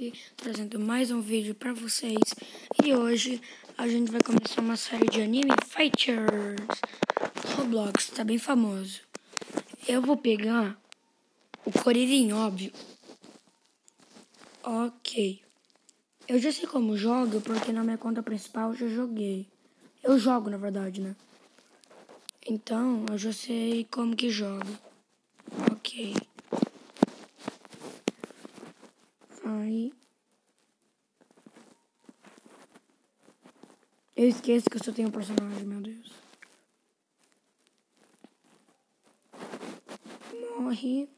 aqui, trazendo mais um vídeo pra vocês. E hoje a gente vai começar uma série de anime Fighters. Roblox, tá bem famoso. Eu vou pegar o Kuririn, óbvio. Ok. Eu já sei como jogo, porque na minha conta principal eu já joguei. Eu jogo, na verdade, né? Então, eu já sei como que joga. Ok. Aí. Eu esqueço que eu só tenho um personagem, meu Deus. Morre.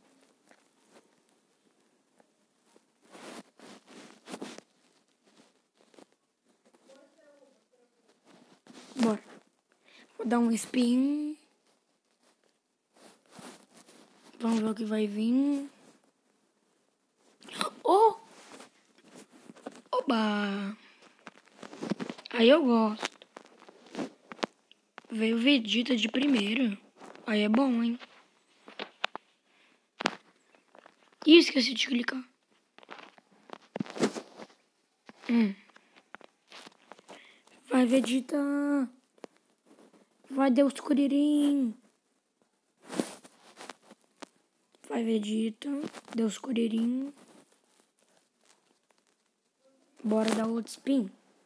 Bora. Vou dar um spin. Vamos ver o que vai vir. Oh! Oba! Aí eu gosto. Veio Vegeta de primeira. Aí é bom, hein? Ih, esqueci de clicar. Vai, Vegeta. Vai, Deus Kuririn. Vai, Vegeta. Deus Kuririn. Bora dar outro spin.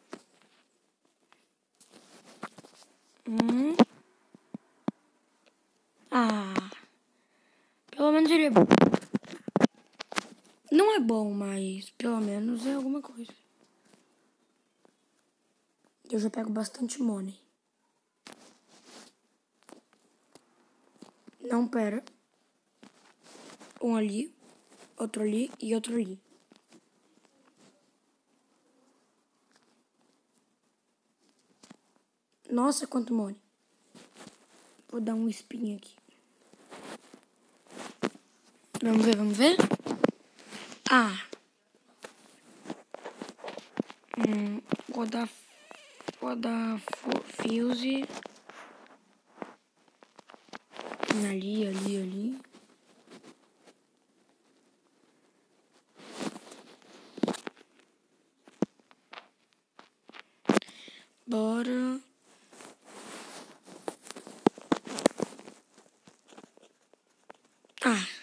Ah. Pelo menos ele é bom. Não é bom, mas pelo menos é alguma coisa. Eu já pego bastante money. Não, pera. Um ali, outro ali e outro ali. Nossa, quanto money. Vou dar um spin aqui. Vamos ver, vamos ver. Ah. Vou dar Fuse. Ali. Bora. Ah.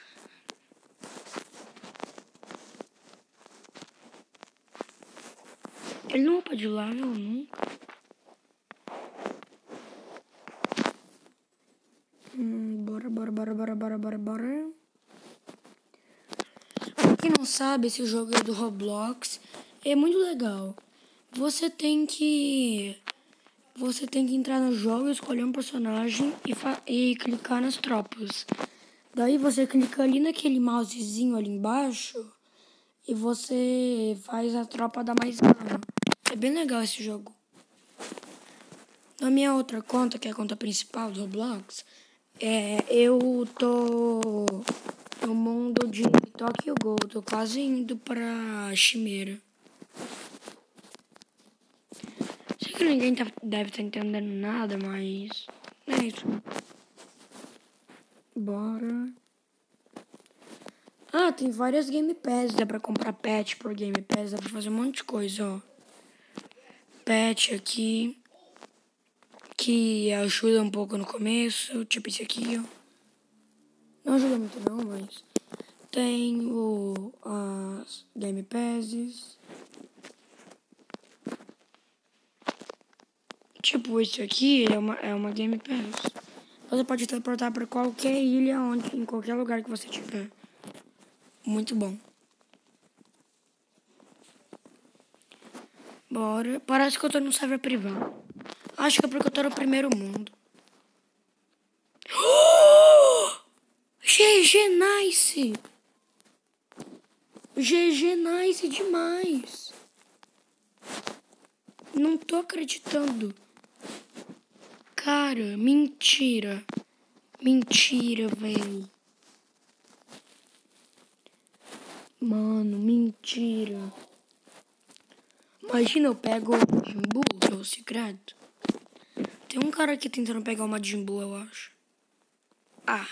Ele não pode ir lá, eu nunca. Bora. Pra quem não sabe, esse jogo é do Roblox. É muito legal. Você tem que entrar no jogo, escolher um personagem e clicar nas tropas. Daí você clica ali naquele mousezinho ali embaixo e você faz a tropa dar mais dano. É bem legal esse jogo. Na minha outra conta, que é a conta principal do Roblox, eu tô no mundo de Tokyo Ghoul. Tô quase indo pra Chimera. Sei que ninguém deve estar entendendo nada, mas é isso. Bora. Ah, tem várias Game Pass. Dá pra comprar pet por Game Pass. Dá pra fazer um monte de coisa, ó. Pet aqui. Que ajuda um pouco no começo. Tipo esse aqui, ó. Não ajuda muito não, mas... Tem as Game Passes. Tipo, esse aqui é uma Game Pass. Você pode teleportar para qualquer ilha, em qualquer lugar que você tiver. Muito bom. Bora. Parece que eu tô no server privado. Acho que é porque eu tô no primeiro mundo. GG Nice! GG Nice demais! Não tô acreditando. Cara, mentira. Mentira, velho. Mano, mentira. Imagina eu pego o Majin Buu, que é o secreto. Tem um cara aqui tentando pegar o Majin Buu, eu acho. Ah.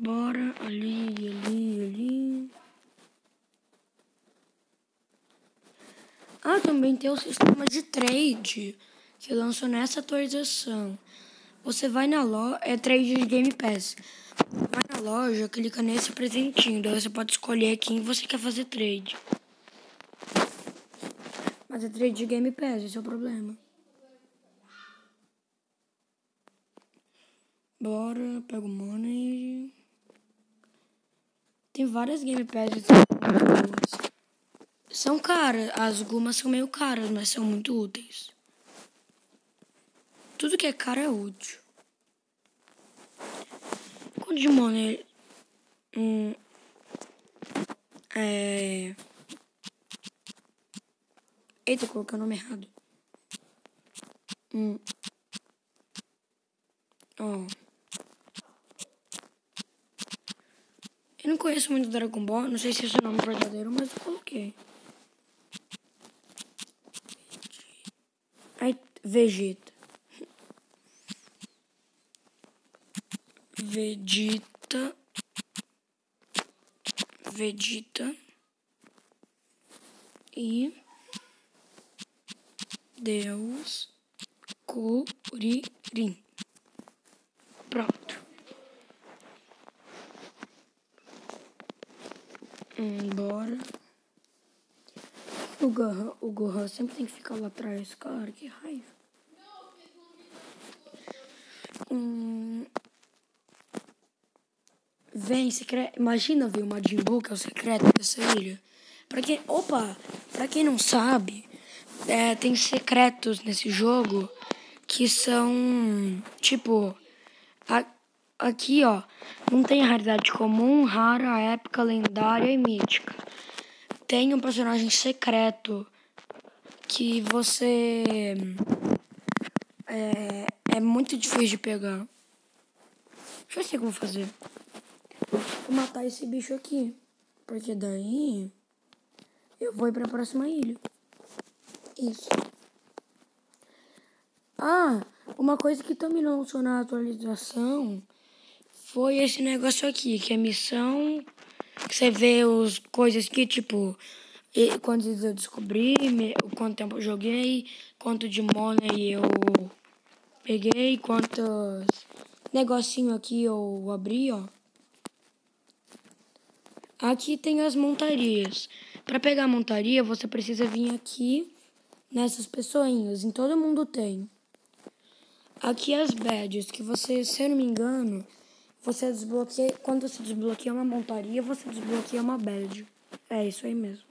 Bora, ali. Ah, também tem o sistema de trade que lançou nessa atualização. Você vai na loja, é trade de Game Pass. Vai na loja, clica nesse presentinho, daí você pode escolher quem você quer fazer trade. Mas é trade de Game Pass, esse é o problema. Bora, pega o money. Tem várias Game Pass. São caras, as gumas são meio caras, mas são muito úteis. Tudo que é caro é útil. Quanto de money? Eita, coloquei o nome errado. Ó. Eu não conheço muito Dragon Ball, não sei se esse é o nome verdadeiro, mas eu coloquei. Aí, Vegeta. Vegeta e Deus Kuririn. Pronto. Bora. O Gohan sempre tem que ficar lá atrás, cara, que raiva. Vem, secreto. Imagina ver o Majin Buu, que é o secreto dessa ilha. Pra quem não sabe, tem secretos nesse jogo que são, tipo, aqui, ó, não tem raridade comum, rara, épica, lendária e mítica. Tem um personagem secreto que você é muito difícil de pegar. Já sei o que eu vou fazer. Vou matar esse bicho aqui, porque daí eu vou ir pra próxima ilha. Isso. Ah, uma coisa que também não lançou na atualização foi esse negócio aqui, que é missão, que você vê as coisas que, tipo, quantos vezes eu descobri, quanto tempo eu joguei, quanto de money eu peguei, quantos negocinho aqui eu abri, ó. Aqui tem as montarias. Para pegar a montaria, você precisa vir aqui nessas pessoinhas. Em todo mundo tem. Aqui as badges, que você, se eu não me engano, você desbloqueia. Quando você desbloqueia uma montaria, você desbloqueia uma badge. É isso aí mesmo.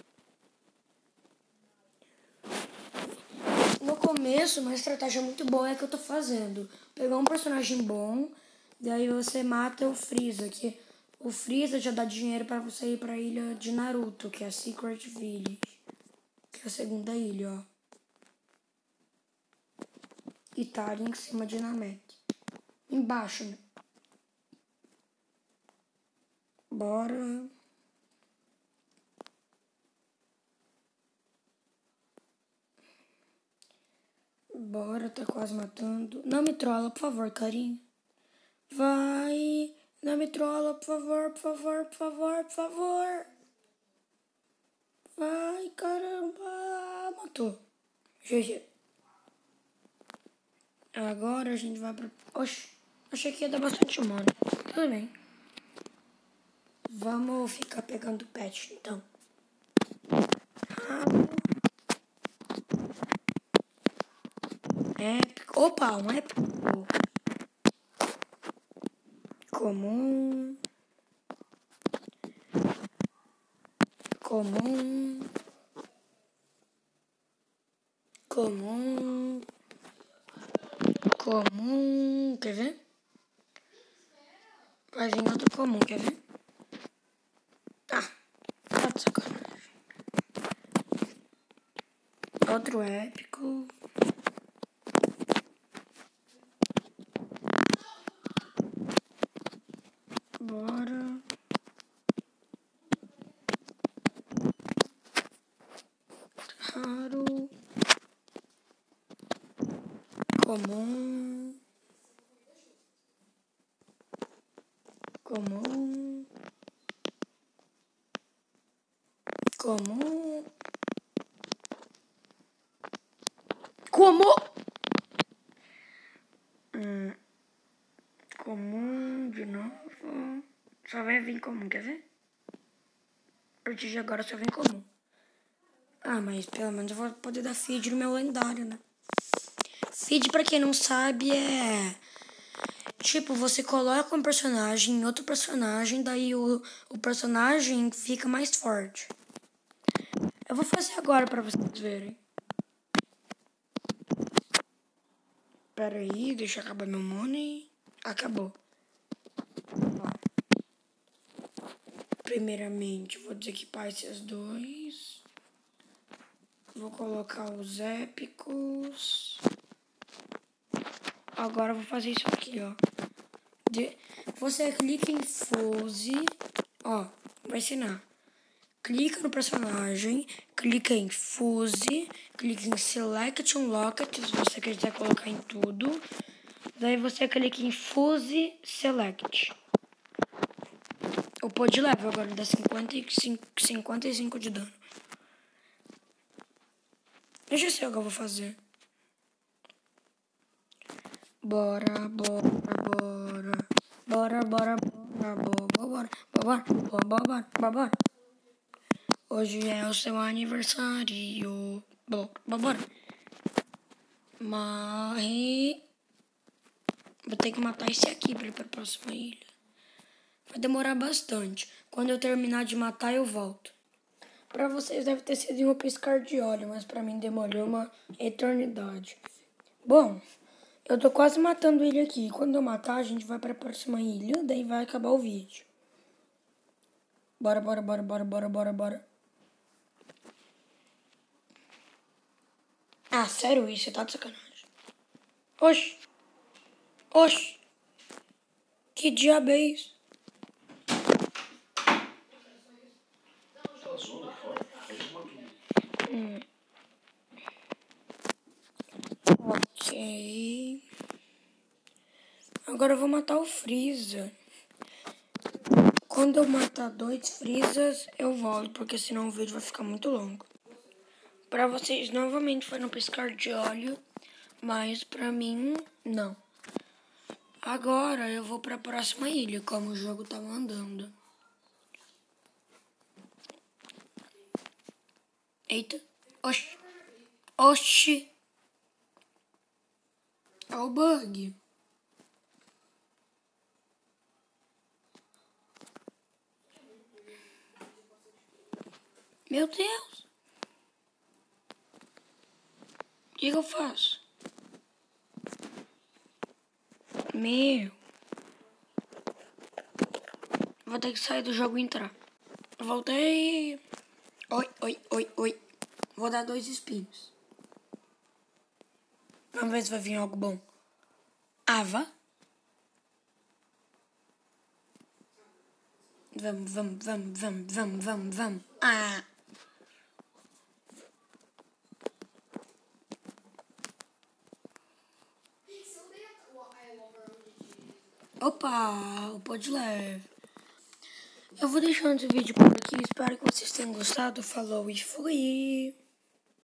No começo, uma estratégia muito boa é que eu tô fazendo. Pegar um personagem bom, daí você mata o Freeza, que o Freeza já dá dinheiro pra você ir pra ilha de Naruto, que é a Secret Village, que é a segunda ilha, ó. E tá ali em cima de Namek. Embaixo, né? Bora. Bora, tá quase matando. Não me trola, por favor, carinho. Vai. Não me trola, por favor, por favor, por favor, por favor. Vai, caramba. Matou. GG. Agora a gente vai pra... Oxi, achei que ia dar bastante mana. Tudo bem. Vamos ficar pegando pet, então. Épico. Opa, um épico. Comum. Comum. Comum. Comum. Quer ver? Vai vir outro comum, quer ver? Ah, tá de sacanagem. Outro épico. Bora. Raro. Comum. Comum. Comum. Comum. Comum de novo. Só vai vir comum, quer ver? A partir de agora só vem comum. Ah, mas pelo menos eu vou poder dar feed no meu lendário, né? Feed, pra quem não sabe, é... Tipo, você coloca um personagem em outro personagem, daí o personagem fica mais forte. Eu vou fazer agora pra vocês verem. Pera aí, deixa eu acabar meu money. Acabou. Ó. Primeiramente, vou desequipar esses dois. Vou colocar os épicos. Agora eu vou fazer isso aqui, ó. Você clica em Fuse. Ó, vou ensinar. Clica no personagem, clica em Fuse, clica em Select Unlocked, se você quiser colocar em tudo. Daí você clica em Fuse Select. O pod level agora dá 55 de dano. Eu já sei o que eu vou fazer. Bora, bora, bora. Bora, bora, bora, bora, bora, bora, bora, bora. Hoje é o seu aniversário. Bora. Morre. Vou ter que matar esse aqui pra ir pra próxima ilha. Vai demorar bastante. Quando eu terminar de matar, eu volto. Pra vocês deve ter sido em um piscar de olho, mas pra mim demorou uma eternidade. Bom, eu tô quase matando ele aqui. Quando eu matar, a gente vai pra próxima ilha, daí vai acabar o vídeo. Bora, bora, bora, bora, bora, bora, bora. Ah, sério isso? Você tá de sacanagem. Oxi. Oxi. Que diabo é isso? Ok. Agora eu vou matar o Freeza. Quando eu matar 2 Freezas, eu volto, porque senão o vídeo vai ficar muito longo. Pra vocês, novamente, foi no piscar de olho, mas pra mim, não. Agora eu vou pra próxima ilha, como o jogo tá mandando. Eita. Oxi. Oxi. Olha o bug. Meu Deus. O que eu faço? Meu. Vou ter que sair do jogo e entrar. Voltei. Oi, oi, oi, oi. Vou dar 2 espinhos. Vamos ver se vai vir algo bom. Ava. Vamos. Ah. Opa, o pod leve. Eu vou deixando esse vídeo por aqui. Espero que vocês tenham gostado. Falou e fui.